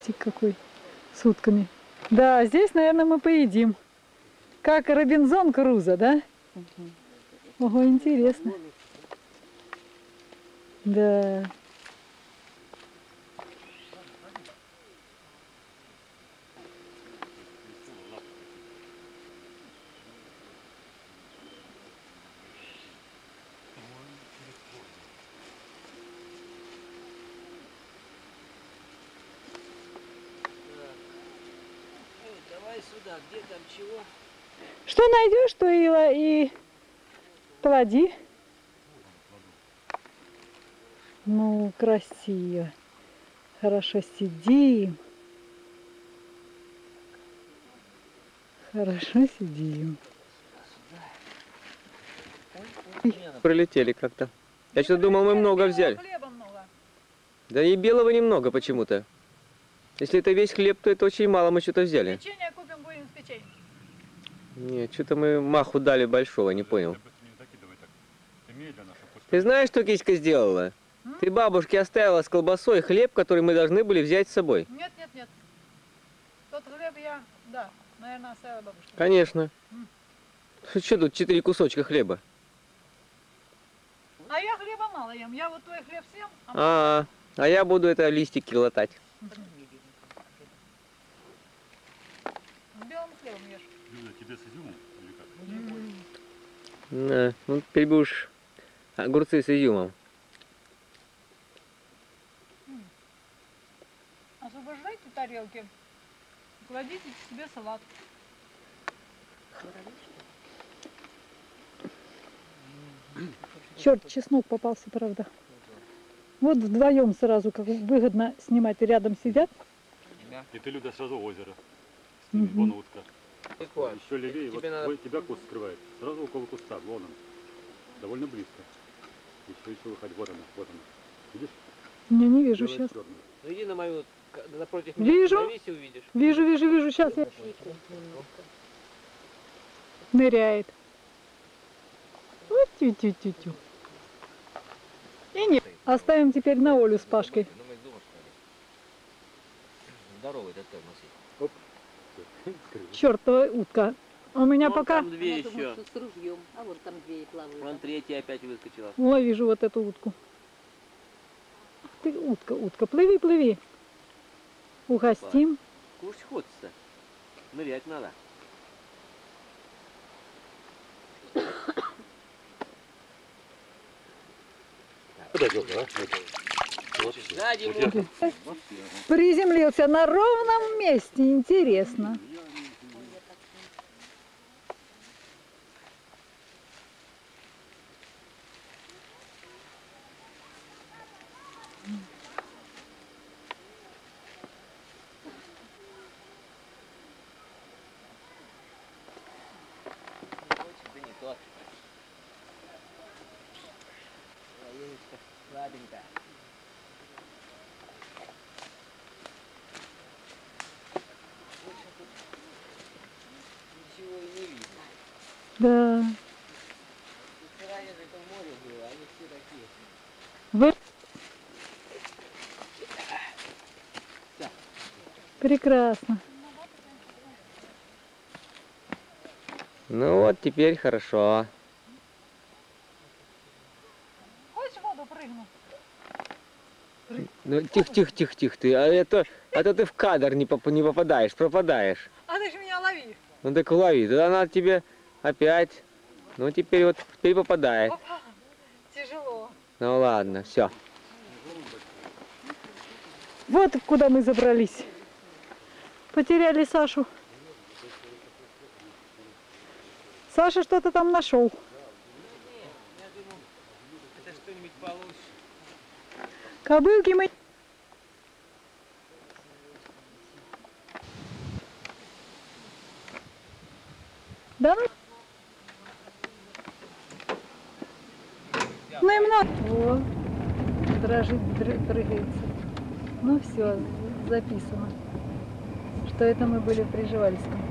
мостик какой с утками. Да, здесь, наверное, мы поедим. Как Робинзон Крузо, да? Ого, интересно. Да. Давай сюда, где там чего? Что найдешь, то и клади. Ну, красиво. Хорошо сидим. Хорошо сидим. Прилетели как-то. Я что-то думал, мы много взяли. Хлеба много. Да и белого немного почему-то. Если это весь хлеб, то это очень мало, мы что-то взяли. Печенье купим, будем с печеньем. Нет, что-то мы маху дали большого, не понял. Ты знаешь, что киська сделала? Ты бабушке оставила с колбасой хлеб, который мы должны были взять с собой. Нет, нет, нет. Тот хлеб я, да, наверное, оставила бабушке. Конечно. Что тут 4 кусочка хлеба? А я хлеба мало ем. Я вот твой хлеб съем, А я буду это листики латать. с белым хлебом ешь. Люда, тебе с изюмом или как? На, ну теперь будешь огурцы с изюмом. Освобождайте тарелки, кладите себе салат. Черт, чеснок попался, правда. Вот вдвоем сразу, как выгодно снимать, рядом сидят. И ты, Люда, сразу озеро. Вон утка. Легко. Еще левее, вот надо... тебя куст скрывает. Сразу около куста, вон он. Довольно близко. Еще выходит, вот она, вот она. Видишь? Я не вижу Белая сейчас. с черной. Ну иди на мою, напротив Вижу. Навеси увидишь. Вижу, вижу, вижу. Сейчас я... Ныряет. Вот тю-тю-тю-тю. И нет. Оставим теперь на Олю с Пашкой. Здоровый такой носить. Чертова утка. У меня Вон пока... там две Я думаю, еще. что с ружьем, а вон там две и плавают. Вон третья опять выскочила. Ой, вижу вот эту утку. Ах ты, утка, утка. Плыви, плыви. Угостим. Кушать хочется. Нырять надо. Куда дело, а? Вот. Сзади Вот вот. я- Приземлился на ровном месте. Интересно. Да не тот. Яичко слабенькая. Ничего и не видно. Да. Вчера я в этом море был, они все такие. Вы... Прекрасно. Ну вот теперь хорошо. Хочешь в воду прыгну? Ну тихо, ты. А то ты в кадр не попадаешь, пропадаешь. А ты же меня лови. Ну так лови. Тогда надо тебе опять. Ну теперь вот теперь попадаешь. Опа, тяжело. Ну ладно, все. Вот куда мы забрались. Потеряли Сашу. Саша что-то там нашел. Я думал, это что-нибудь получше. Кобылки мы... Да ну? Ну им надо. О, дрожит, прыгается. Ну все, записано, что это мы были в Прижевальском.